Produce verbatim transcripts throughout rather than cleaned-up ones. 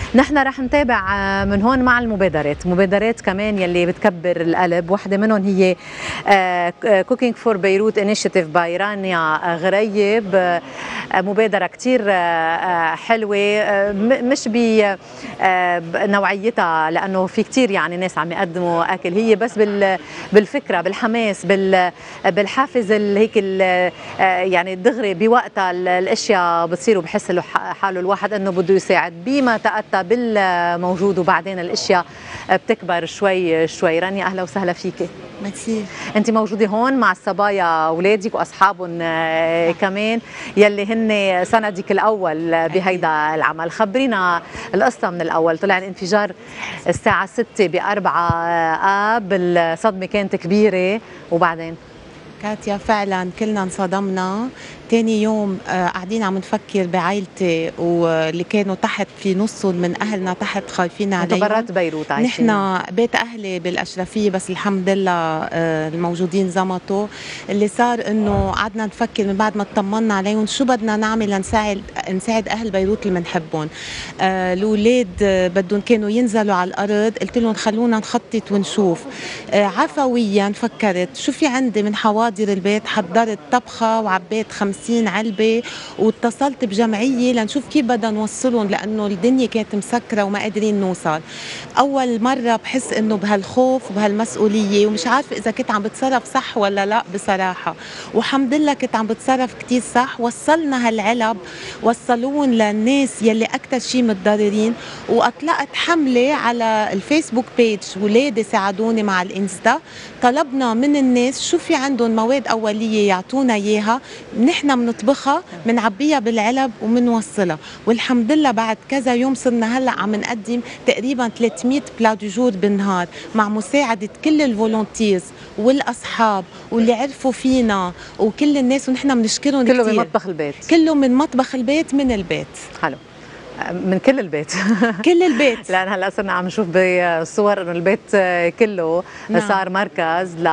نحن رح نتابع من هون مع المبادرات، مبادرات كمان يلي بتكبر القلب. واحدة منهم هي كوكينج فور بيروت انيشيتيف باي رانيا غريب، مبادرة كتير حلوة مش بنوعيتها لأنه في كتير يعني ناس عم يقدموا أكل، هي بس بالفكرة بالحماس بالحافز هيك يعني دغري بوقتها الأشياء بتصير وبحس له حاله الواحد أنه بده يساعد بما تأتى بالموجود، وبعدين الأشياء بتكبر شوي شوي. رانيا أهلا وسهلا فيكي. ميرسي. انت موجوده هون مع الصبايا اولادك واصحابهم كمان يلي هن سندك الاول بهيدا العمل. خبرينا القصه من الاول. طلع الانفجار الساعه ستة بأربعة آب، الصدمه كانت كبيره وبعدين كاتيا فعلا كلنا انصدمنا. تاني يوم آه قاعدين عم نفكر بعائلتي واللي كانوا تحت، في نصهم من اهلنا تحت خايفين عليهم. انتوا برات بيروت عايشين؟ نحن بيت اهلي بالاشرفيه، بس الحمد لله آه الموجودين زمطوا. اللي صار انه قعدنا نفكر من بعد ما اطمنا عليهم شو بدنا نعمل لنساعد نساعد اهل بيروت اللي بنحبهم. آه الاولاد آه بدهم كانوا ينزلوا على الارض، قلت لهم خلونا نخطط ونشوف. آه عفويا فكرت شو في عندي من حواضر البيت، حضرت طبخه وعبيت خمسين علبة واتصلت بجمعية لنشوف كيف بدنا نوصلهم، لأنه الدنيا كانت مسكرة وما قادرين نوصل. أول مرة بحس إنه بهالخوف وبهالمسؤولية، ومش عارفة إذا كنت عم بتصرف صح ولا لا بصراحة. والحمد لله كنت عم بتصرف كتير صح. وصلنا هالعلب، وصلون للناس يلي أكتر شيء متضررين، وأطلقت حملة على الفيسبوك بيج. ولادي ساعدوني مع الإنستا، طلبنا من الناس شو في عندهم مواد أولية يعطونا إياها، نحن منطبخها منعبيها بالعلب ومنوصلها. والحمد لله بعد كذا يوم صرنا هلا عم نقدم تقريبا ثلاثمية بلا دو جور بالنهار، مع مساعده كل الفولونتيرز والاصحاب واللي عرفوا فينا وكل الناس، ونحن بنشكرهم كثير. كله من مطبخ البيت؟ كله من مطبخ البيت، من البيت. حلو، من كل البيت. كل البيت. لان هلا صرنا عم نشوف بالصور انه البيت كله نعم. صار مركز ل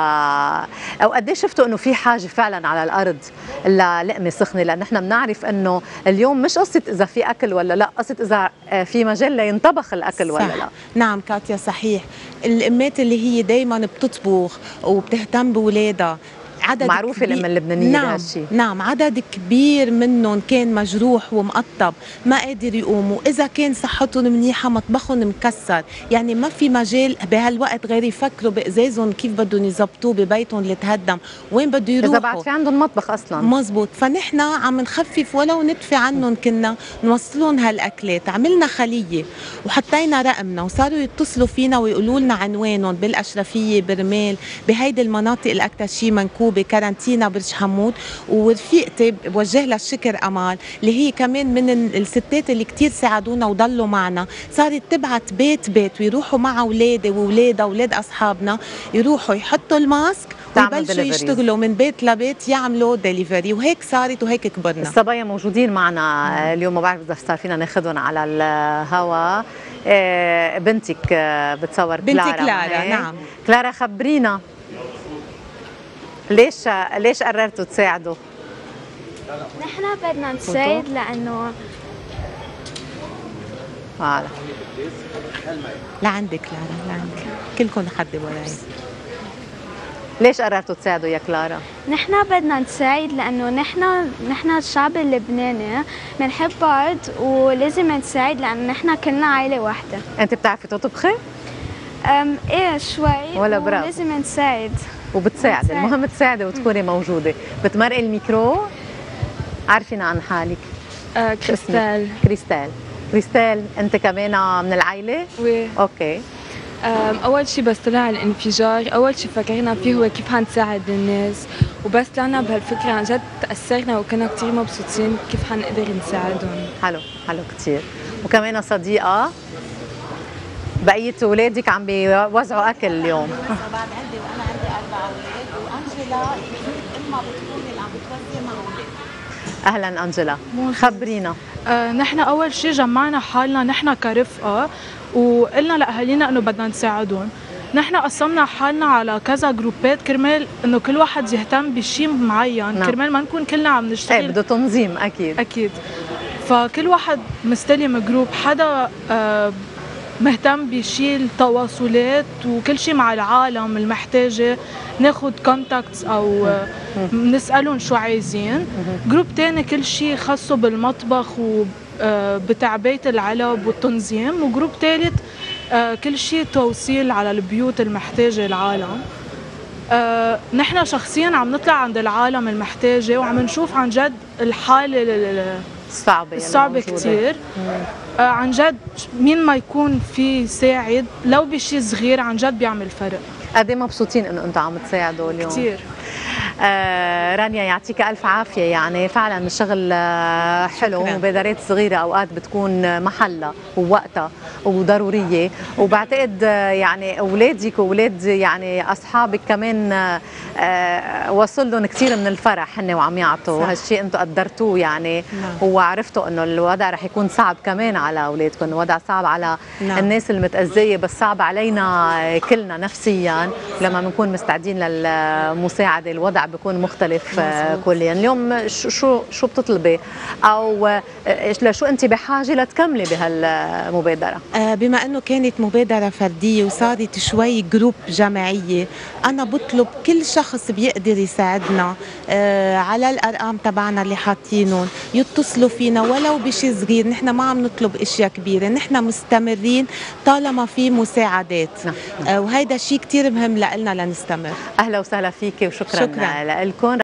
او قد ايه شفتوا انه في حاجه فعلا على الارض للقمه سخنه، لان نحن بنعرف انه اليوم مش قصه اذا في اكل ولا لا، قصه اذا في مجال لينطبخ الاكل ولا لا. نعم كاتيا صحيح. الامات اللي هي دائما بتطبخ وبتهتم باولادها، عدد معروفة الأم اللبنانية نعم بهالشي. نعم عدد كبير منهم كان مجروح ومقطب، ما قادر يقوموا. إذا كان صحتهم منيحة مطبخهم مكسر، يعني ما في مجال بهالوقت غير يفكروا بإزازهم كيف بدهم يزبطوه ببيتهم اللي تهدم، وين بده يروحوا إذا بعد في عندهم مطبخ أصلا. مزبوط. فنحن عم نخفف ولو ندفع عنهم، كنا نوصلهم هالأكلات. عملنا خلية وحطينا رقمنا، وصاروا يتصلوا فينا ويقولوا لنا عنوانهم بالأشرفية، برمال، بهيدي المناطق الأكثر شيء منكوبة، كارنتينا، برج حمود. ورفيقتي بوجه لها الشكر أمال، اللي هي كمان من الستات اللي كتير ساعدونا وضلوا معنا، صارت تبعت بيت بيت ويروحوا مع أولادي وأولادها وأولاد أصحابنا، يروحوا يحطوا الماسك ويبلشوا يشتغلوا من بيت لبيت يعملوا ديليفري. وهيك صارت وهيك كبرنا. الصبايا موجودين معنا اليوم، ما بعرف إذا صار فينا ناخذهم على الهواء. بنتك بتصور، بنتي كلارا. كلارا نعم. كلارا خبرينا ليش ليش قررتوا تساعدوا؟ نحن بدنا نساعد لأنه آه. لعندك كلارا، لعندك كلكم حد وراي. ليش قررتوا تساعدوا يا كلارا؟ نحن بدنا نساعد لأنه نحن نحن الشعب اللبناني بنحب بعض ولازم نساعد، لأنه نحن كلنا عائلة واحدة. أنت بتعرفي تطبخي؟ أم إيه شوي، ولا برافو. لازم نساعد وبتساعد، المهم تساعدي وتكوني موجودة. بتمرقي الميكرو؟ عارفين عن حالك؟ آه كريستال. كريستال. كريستال أنت كمان من العائلة؟ وي. أوكي. أول شيء بس طلع الانفجار، أول شيء فكرنا فيه هو كيف حنساعد الناس، وبس طلعنا بهالفكرة عن جد تأثرنا وكنا كتير مبسوطين كيف حنقدر نساعدهم. حلو، حلو كتير. وكمان صديقة، بقية أولادك عم بيوزعوا أكل اليوم. بعد عندي وأنا عندي أربع أولاد، وأنجلا أمها بتكون اللي عم بتوزع مع أولاد. أهلا أنجلا، خبرينا. آه نحن أول شيء جمعنا حالنا نحن كرفقة، وقلنا لأهالينا إنه بدنا نساعدهم. نحن قسمنا حالنا على كذا جروبات كرمال إنه كل واحد يهتم بشيء معين. نعم. كرمال ما نكون كلنا عم نشتغل. إيه بده تنظيم أكيد. أكيد. فكل واحد مستلم جروب، حدا آه مهتم بشيء التواصلات وكل شيء مع العالم المحتاجة، ناخد كونتاكتس أو نسألهم شو عايزين. جروب تاني كل شيء خاصه بالمطبخ وبتعبئة العلب والتنظيم. وجروب ثالث كل شيء توصيل على البيوت المحتاجة العالم. آه، نحن شخصيا عم نطلع عند العالم المحتاجة وعم نشوف عن جد الحالة الصعبة الصعبة كتير. آه، عن جد مين ما يكون في ساعد لو بشي صغير عن جد بيعمل فرق. قد ايه مبسوطين انه انتم عم تساعدوا اليوم؟ كتير. آه رانيا يعطيك الف عافيه، يعني فعلا الشغل آه حلو، مبادرات صغيره اوقات بتكون محلها ووقتها وضروريه، وبعتقد آه يعني اولادك واولاد يعني اصحابك كمان آه وصل لهم كثير من الفرح هن وعم يعطوا، هالشيء انتم قدرتوه يعني. نعم. وعرفتوا انه الوضع رح يكون صعب كمان على اولادكم، الوضع صعب على نعم. الناس المتاذيه، بس صعب علينا كلنا نفسيا لما بنكون مستعدين للمساعده، الوضع بيكون مختلف كليا. اليوم شو شو شو بتطلبي او لشو انت بحاجه لتكملي بهالمبادره؟ بما انه كانت مبادره فرديه وصارت شوي جروب جماعيه، انا بطلب كل شخص بيقدر يساعدنا على الارقام تبعنا اللي حاطينهم يتصلوا فينا ولو بشيء صغير. نحن ما عم نطلب اشياء كبيره، نحن مستمرين طالما في مساعدات. وهيدا شيء كثير مهم لنا لنستمر. اهلا وسهلا فيكي وشكرا, شكرا. لكم.